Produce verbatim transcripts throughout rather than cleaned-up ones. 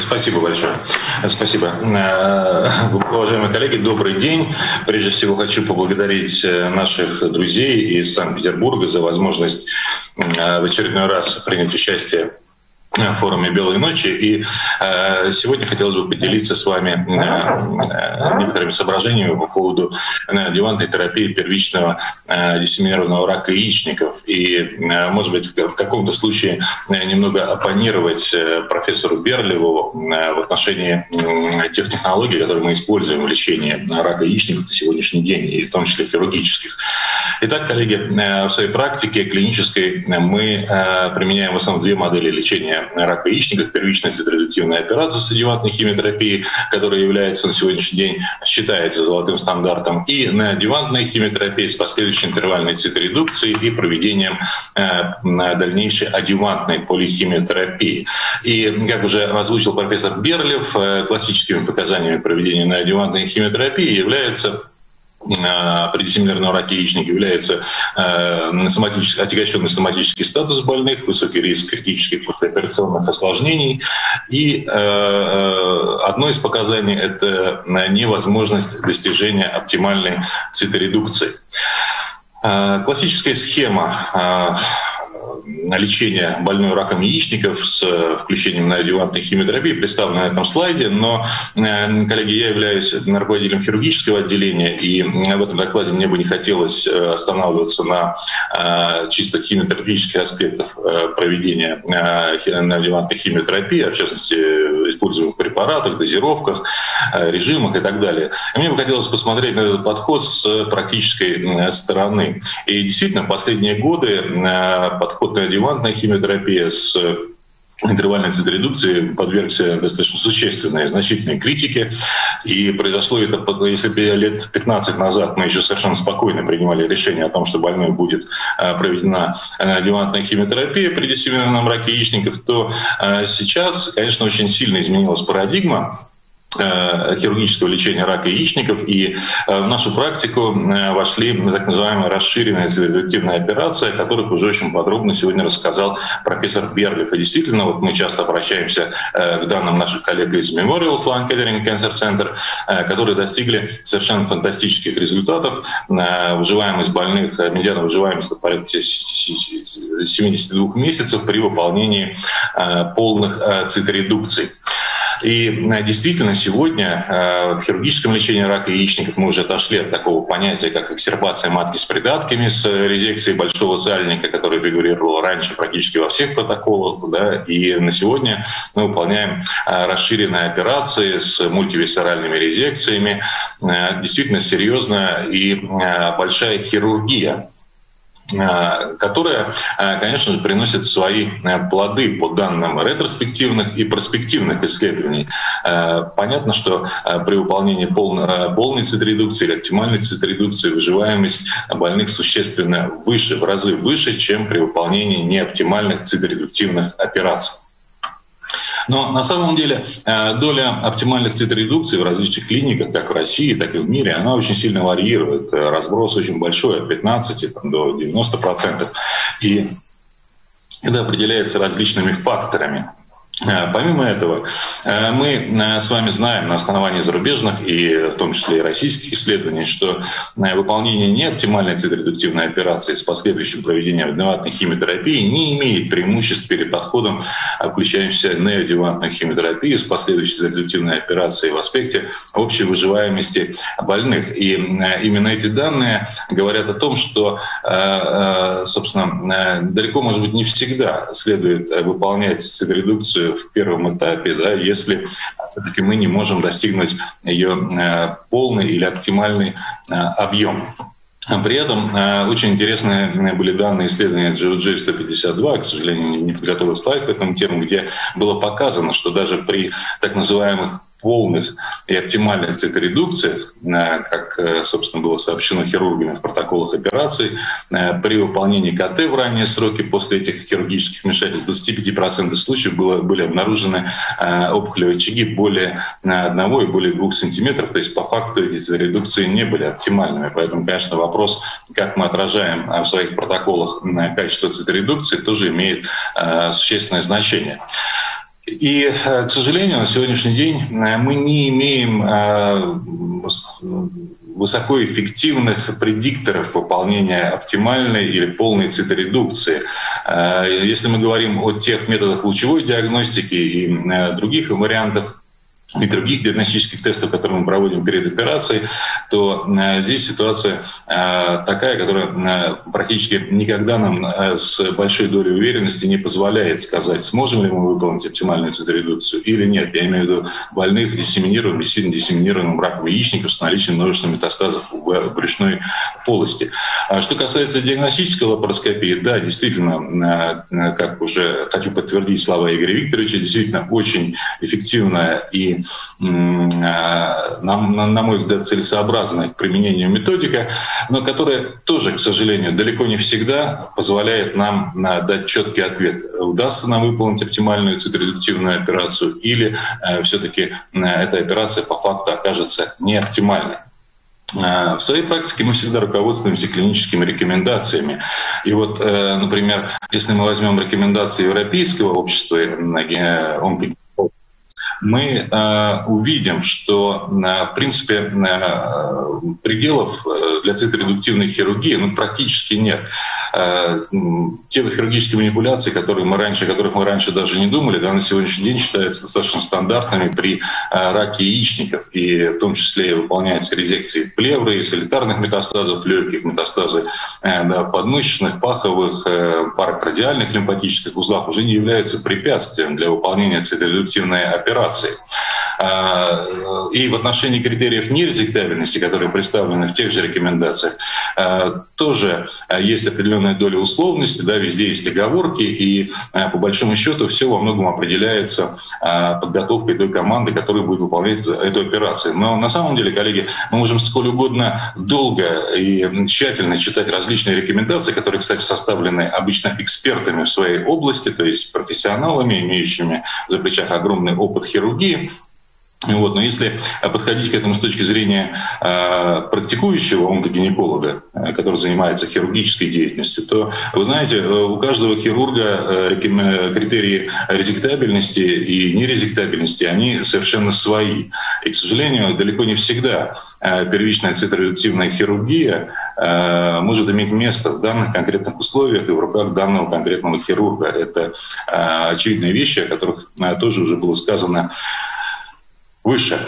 Спасибо большое. Спасибо. Уважаемые коллеги, добрый день. Прежде всего хочу поблагодарить наших друзей из Санкт-Петербурга за возможность в очередной раз принять участие в форуме «Белые ночи». И э, сегодня хотелось бы поделиться с вами э, некоторыми соображениями по поводу неоадъювантной терапии первичного э, диссеминированного рака яичников. И, э, может быть, в, в каком-то случае немного оппонировать э, профессору Берлеву э, в отношении э, тех технологий, которые мы используем в лечении рака яичников на сегодняшний день, и в том числе хирургических. Итак, коллеги, э, в своей практике клинической мы э, применяем в основном две модели лечения рака яичников: первичная циторедуктивная операция с адъювантной химиотерапией, которая является на сегодняшний день, считается золотым стандартом, и неоадъювантная химиотерапия с последующей интервальной циторедукцией и проведением э, дальнейшей адъювантной полихимиотерапии. И, как уже озвучил профессор Берлев, э, классическими показаниями проведения неоадъювантной химиотерапии является при диссеминированном раке яичника является э, соматический, отягощенный соматический статус больных, высокий риск критических послеоперационных осложнений. И э, одно из показаний — это невозможность достижения оптимальной циторедукции. Э, классическая схема э, лечения больного раком яичников с включением неоадъювантной химиотерапии представлена на этом слайде, но, коллеги, я являюсь руководителем хирургического отделения, и в этом докладе мне бы не хотелось останавливаться на чисто химиотерапевтических аспектах проведения неоадъювантной химиотерапии, а в частности используемых препаратах, дозировках, режимах и так далее. И мне бы хотелось посмотреть на этот подход с практической стороны. И действительно, в последние годы подход неоадъювантная химиотерапия с интервальной циторедукцией подвергся достаточно существенной, значительной критике. И произошло это, если лет пятнадцать назад мы еще совершенно спокойно принимали решение о том, что больной будет проведена неоадъювантная химиотерапия при диссеминированном раке яичников, то сейчас, конечно, очень сильно изменилась парадигма хирургического лечения рака яичников, и в нашу практику вошли так называемая расширенная циторедуктивная операция, о которых уже очень подробно сегодня рассказал профессор Берлев. И действительно, вот мы часто обращаемся к данным наших коллег из Memorial Sloan Kettering Cancer Center, которые достигли совершенно фантастических результатов. Выживаемость больных, медиана выживаемости порядка семидесяти двух месяцев при выполнении полных циторедукций. И действительно, сегодня в хирургическом лечении рака яичников мы уже отошли от такого понятия, как экстербация матки с придатками, с резекцией большого сальника, которая фигурировала раньше практически во всех протоколах. Да, и на сегодня мы выполняем расширенные операции с мультивисцеральными резекциями. Действительно серьезная и большая хирургия, которая, конечно же, приносит свои плоды по данным ретроспективных и перспективных исследований. Понятно, что при выполнении полной, полной циторедукции или оптимальной циторедукции выживаемость больных существенно выше, в разы выше, чем при выполнении неоптимальных циторедуктивных операций. Но на самом деле доля оптимальных циторедукций в различных клиниках, как в России, так и в мире, она очень сильно варьирует. Разброс очень большой, от пятнадцати до девяноста процентов. И это определяется различными факторами. Помимо этого, мы с вами знаем на основании зарубежных и в том числе и российских исследований, что выполнение неоптимальной циторедуктивной операции с последующим проведением адъювантной химиотерапии не имеет преимуществ перед подходом, включающимся неоадъювантную химиотерапию с последующей циторедуктивной операцией в аспекте общей выживаемости больных. И именно эти данные говорят о том, что, собственно, далеко, может быть, не всегда следует выполнять циторедукцию в первом этапе, да, если все-таки мы не можем достигнуть ее э, полный или оптимальный э, объем. При этом э, очень интересные были данные исследования джи о джи сто пятьдесят два, к сожалению, не подготовил слайд по этому тему, где было показано, что даже при так называемых полных и оптимальных циторедукциях, как, собственно, было сообщено хирургами в протоколах операций, при выполнении ка тэ в ранние сроки после этих хирургических вмешательств в двадцати пяти процентах случаев было, были обнаружены опухолевые очаги более одного и более двух сантиметров. То есть по факту эти циторедукции не были оптимальными. Поэтому, конечно, вопрос, как мы отражаем в своих протоколах качество циторедукции, тоже имеет существенное значение. И, к сожалению, на сегодняшний день мы не имеем высокоэффективных предикторов выполнения оптимальной или полной циторедукции. Если мы говорим о тех методах лучевой диагностики и других вариантах, и других диагностических тестов, которые мы проводим перед операцией, то э, здесь ситуация э, такая, которая э, практически никогда нам э, с большой долей уверенности не позволяет сказать, сможем ли мы выполнить оптимальную циторедукцию или нет. Я имею в виду больных диссеминированным, действительно диссеминированным раком яичников с наличием множества метастазов в брюшной полости. А что касается диагностической лапароскопии, да, действительно, э, как уже хочу подтвердить слова Игоря Викторовича, действительно очень эффективная и На, на мой взгляд, целесообразная к применению методика, но которая тоже, к сожалению, далеко не всегда позволяет нам дать четкий ответ, удастся нам выполнить оптимальную циторедуктивную операцию или э, все-таки эта операция по факту окажется не оптимальной. В своей практике мы всегда руководствуемся клиническими рекомендациями. И вот, например, если мы возьмем рекомендации Европейского общества онкогинекологии, мы э, увидим, что, э, в принципе, э, пределов для циторедуктивной хирургии ну, практически нет. Э, те хирургические манипуляции, которые мы раньше, о которых мы раньше даже не думали, да, на сегодняшний день считаются достаточно стандартными при э, раке яичников, и в том числе выполняются резекции плевры, солитарных метастазов легких, метастазы э, да, подмышечных, паховых, э, паракардиальных лимфатических узлах уже не являются препятствием для выполнения циторедуктивной операции. И в отношении критериев нерезектабельности, которые представлены в тех же рекомендациях, тоже есть определенная доля условности, да, везде есть оговорки, и по большому счету все во многом определяется подготовкой той команды, которая будет выполнять эту операцию. Но на самом деле, коллеги, мы можем сколь угодно долго и тщательно читать различные рекомендации, которые, кстати, составлены обычно экспертами в своей области, то есть профессионалами, имеющими за плечах огромный опыт хирургии. Вот. Но если подходить к этому с точки зрения э, практикующего онкогинеколога, э, который занимается хирургической деятельностью, то, вы знаете, у каждого хирурга э, критерии резектабельности и нерезектабельности, они совершенно свои. И, к сожалению, далеко не всегда э, первичная циторедуктивная хирургия э, может иметь место в данных конкретных условиях и в руках данного конкретного хирурга. Это э, очевидные вещи, о которых э, тоже уже было сказано выше.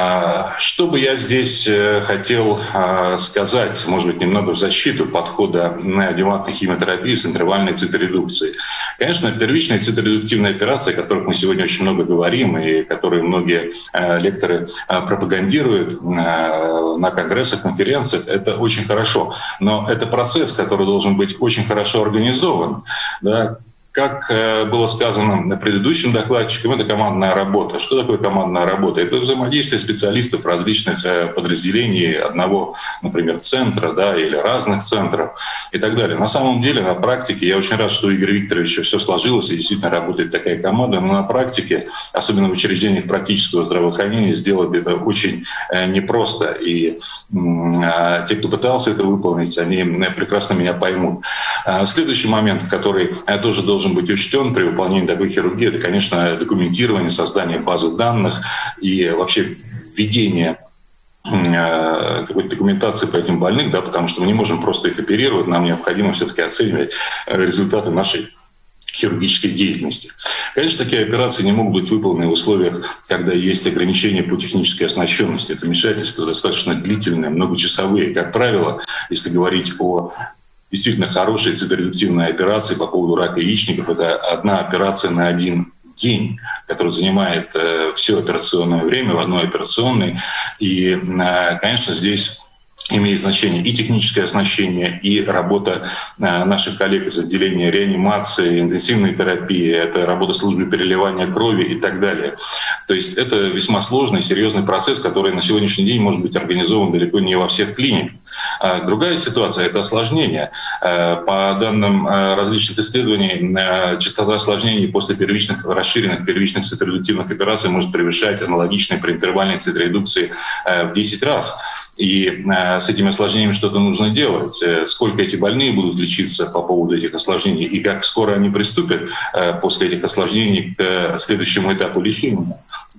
Что бы я здесь хотел сказать, может быть, немного в защиту подхода неоадъювантной химиотерапии с интервальной циторедукцией. Конечно, первичная циторедуктивная операция, о которых мы сегодня очень много говорим и которые многие лекторы пропагандируют на конгрессах, конференциях, это очень хорошо. Но это процесс, который должен быть очень хорошо организован. Да? Как было сказано предыдущим докладчиком, это командная работа. Что такое командная работа? Это взаимодействие специалистов различных подразделений одного, например, центра, да, или разных центров и так далее. На самом деле, на практике, я очень рад, что у Игоря Викторовича все сложилось, и действительно работает такая команда, но на практике, особенно в учреждениях практического здравоохранения, сделать это очень непросто. И те, кто пытался это выполнить, они прекрасно меня поймут. Следующий момент, который тоже должен должен быть учтен при выполнении такой хирургии, это, конечно, документирование, создание базы данных и вообще введение какой-то документации по этим больным, да, потому что мы не можем просто их оперировать, нам необходимо все-таки оценивать результаты нашей хирургической деятельности. Конечно, такие операции не могут быть выполнены в условиях, когда есть ограничения по технической оснащенности. Это вмешательства достаточно длительные, многочасовые. Как правило, если говорить о действительно хорошие циторедуктивные операции по поводу рака яичников, это одна операция на один день, который занимает э, все операционное время в одной операционной. И, э, конечно, здесь имеет значение и техническое оснащение, и работа э, наших коллег из отделения реанимации, интенсивной терапии, это работа службы переливания крови и так далее. То есть это весьма сложный, серьезный процесс, который на сегодняшний день может быть организован далеко не во всех клиниках. А другая ситуация — это осложнения. Э, по данным э, различных исследований, э, частота осложнений после первичных, расширенных первичных циторедуктивных операций может превышать аналогичные при интервальной циторедукции э, в десять раз. и с этими осложнениями что-то нужно делать. Сколько эти больные будут лечиться по поводу этих осложнений и как скоро они приступят после этих осложнений к следующему этапу лечения,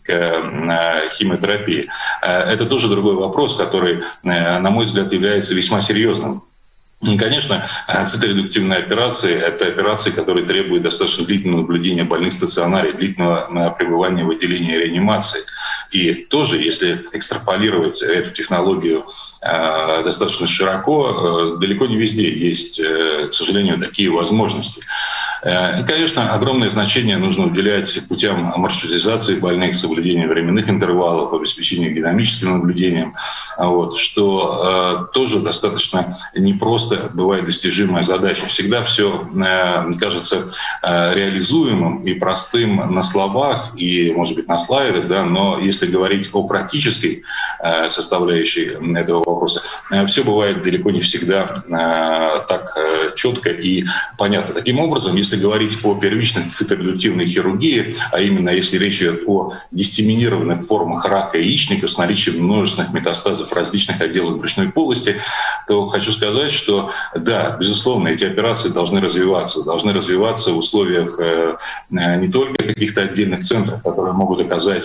к химиотерапии. Это тоже другой вопрос, который, на мой взгляд, является весьма серьезным. И, конечно, циторедуктивные операции — это операции, которые требуют достаточно длительного наблюдения больных в стационаре, длительного пребывания в отделении реанимации. И тоже, если экстраполировать эту технологию э, достаточно широко, э, далеко не везде есть, э, к сожалению, такие возможности. Э, и, конечно, огромное значение нужно уделять путям маршрутизации больных, соблюдения временных интервалов, обеспечения динамическим наблюдением, вот, что э, тоже достаточно непросто бывает достижимая задача. Всегда все э, кажется э, реализуемым и простым на словах и, может быть, на слайдах, да, но если говорить о практической э, составляющей этого вопроса, э, все бывает далеко не всегда э, так э, четко и понятно. Таким образом, если говорить о первичной циторедуктивной хирургии, а именно если речь идет о диссеминированных формах рака яичников с наличием множественных метастазов в различных отделах брюшной полости, то хочу сказать, что да, безусловно, эти операции должны развиваться, должны развиваться в условиях э, не только каких-то отдельных центров, которые могут оказать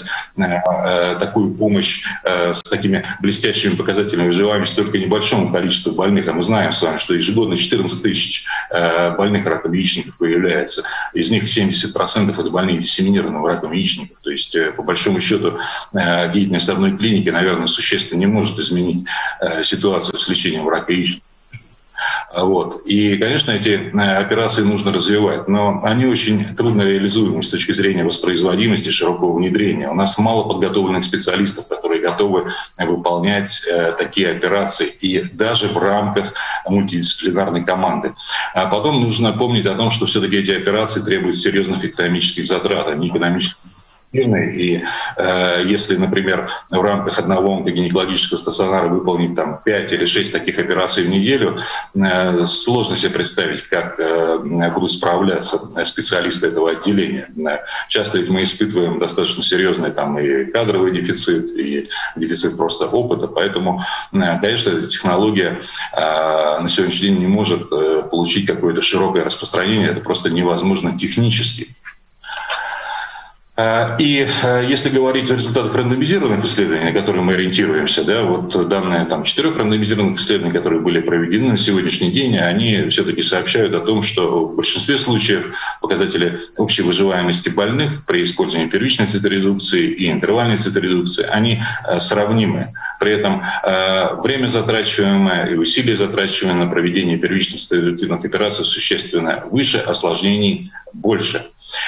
э, такую помощь э, с такими блестящими показателями выживаемости только небольшому количеству больных. А мы знаем с вами, что ежегодно четырнадцать тысяч э, больных раком яичников появляется. Из них семьдесят процентов это больные диссеминированным раком яичников. То есть, э, по большому счету, э, деятельность одной клиники, наверное, существенно не может изменить э, ситуацию с лечением рака яичников. Вот. И, конечно, эти операции нужно развивать, но они очень трудно реализуемы с точки зрения воспроизводимости, широкого внедрения. У нас мало подготовленных специалистов, которые готовы выполнять э, такие операции, и даже в рамках мультидисциплинарной команды. А потом нужно помнить о том, что все-таки эти операции требуют серьезных экономических затрат, а не экономических. И э, если, например, в рамках одного онкогинекологического стационара выполнить там пять или шесть таких операций в неделю, э, сложно себе представить, как э, будут справляться специалисты этого отделения. Часто ведь мы испытываем достаточно серьезный там и кадровый дефицит, и дефицит просто опыта, поэтому, э, конечно, эта технология э, на сегодняшний день не может э, получить какое-то широкое распространение, это просто невозможно технически. И если говорить о результатах рандомизированных исследований, на которые мы ориентируемся, да, вот данные там, четырех рандомизированных исследований, которые были проведены на сегодняшний день, они все-таки сообщают о том, что в большинстве случаев показатели общей выживаемости больных при использовании первичной циторедукции и интервальной циторедукции, они сравнимы. При этом время, затрачиваемое, и усилия, затрачиваемые на проведение первичных циторедуктивных операций, существенно выше, осложнений больше.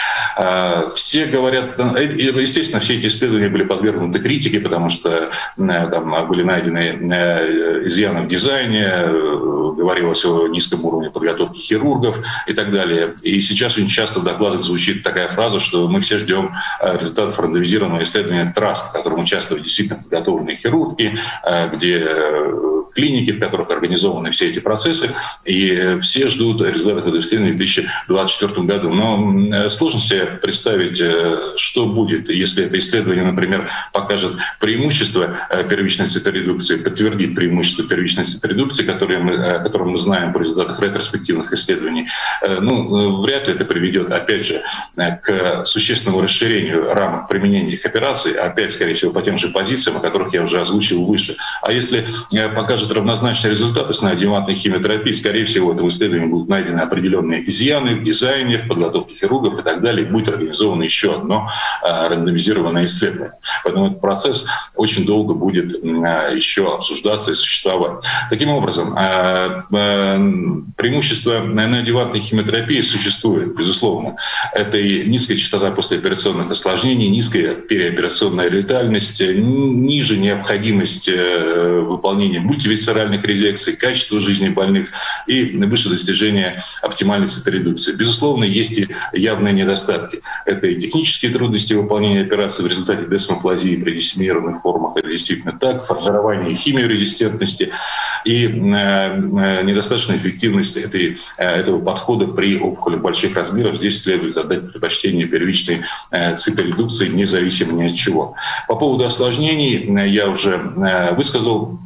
Все говорят, естественно, все эти исследования были подвергнуты критике, потому что там были найдены изъяны в дизайне, говорилось о низком уровне подготовки хирургов и так далее. И сейчас очень часто в докладах звучит такая фраза, что мы все ждем результатов рандомизированного исследования ТРАСТ, в котором участвуют действительно подготовленные хирурги, где клиники, в которых организованы все эти процессы, и все ждут результатов этого исследования в две тысячи двадцать четвёртом году. Но сложно себе представить, что будет, если это исследование, например, покажет преимущество первичной циторедукции, подтвердит преимущество первичной циторедукции, которые мы, о котором мы знаем по результатах ретроспективных исследований. Ну, вряд ли это приведет, опять же, к существенному расширению рамок применения этих операций, опять, скорее всего, по тем же позициям, о которых я уже озвучил выше. А если покажет равнозначные результаты с неоадъювантной химиотерапией, скорее всего, в этом исследовании будут найдены определенные изъяны в дизайне, в подготовке хирургов и так далее, и будет организовано еще одно а, рандомизированное исследование. Поэтому этот процесс очень долго будет а, еще обсуждаться и существовать. Таким образом, а, а, преимущество неоадъювантной химиотерапии существует, безусловно. Это и низкая частота послеоперационных осложнений, низкая переоперационная летальность, ниже необходимость выполнения мультивисцеральных резекций, качество жизни больных и выше достижения оптимальной циторедукции. Безусловно, есть и явные недостатки. Это и технические трудности выполнения операций в результате десмоплазии при диссеминированных формах, это действительно так, формирование химиорезистентности и э, э, недостаточная эффективность этой, э, этого подхода при опухолях больших размеров. Здесь следует отдать предпочтение первичной э, циторедукции, независимо ни от чего. По поводу осложнений э, я уже э, высказал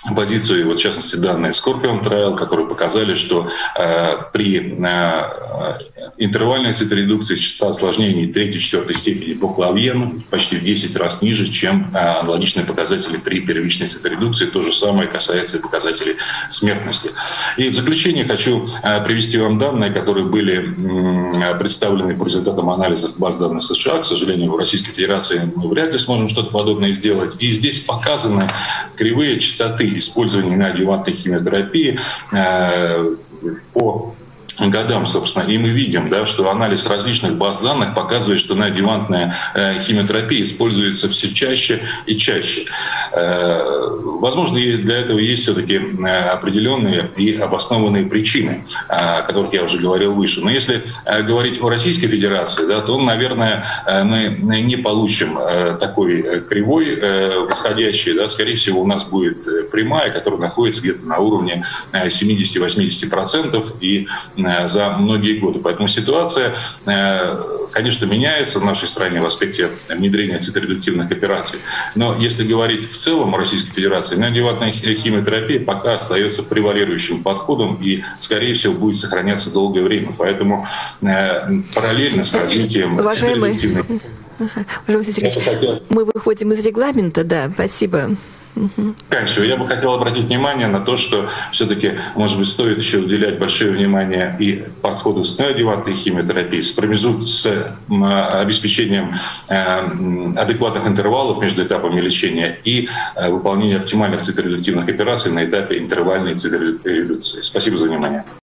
позицию, вот в частности данные Scorpion Trial, которые показали, что э, при э, интервальной циторедукции частота осложнений третьей-четвертой степени по клавьену почти в десять раз ниже, чем э, аналогичные показатели при первичной циторедукции. То же самое касается и показателей смертности. И в заключение хочу э, привести вам данные, которые были э, представлены по результатам анализов баз данных США. К сожалению, в Российской Федерации мы вряд ли сможем что-то подобное сделать. И здесь показаны кривые частоты использования неоадъювантной химиотерапии э, по годам, собственно, и мы видим, да, что анализ различных баз данных показывает, что неоадъювантная э, химиотерапия используется все чаще и чаще. Э, возможно, и для этого есть все-таки э, определенные и обоснованные причины, э, о которых я уже говорил выше. Но если э, говорить о Российской Федерации, да, то, наверное, э, мы не получим э, такой э, кривой э, восходящей. Да, скорее всего, у нас будет э, прямая, которая находится где-то на уровне э, семьдесят-восемьдесят процентов и за многие годы. Поэтому ситуация, конечно, меняется в нашей стране в аспекте внедрения циторедуктивных операций. Но если говорить в целом о Российской Федерации, неоадъювантная химиотерапия пока остается превалирующим подходом и, скорее всего, будет сохраняться долгое время. Поэтому параллельно с развитием циторедуктивных... Мы выходим из регламента, да, спасибо. Конечно, я бы хотел обратить внимание на то, что все-таки, может быть, стоит еще уделять большое внимание и подходу с неоадъювантной химиотерапией, с, промежут, с обеспечением адекватных интервалов между этапами лечения и выполнением оптимальных циторедуктивных операций на этапе интервальной циторедукции. Спасибо за внимание.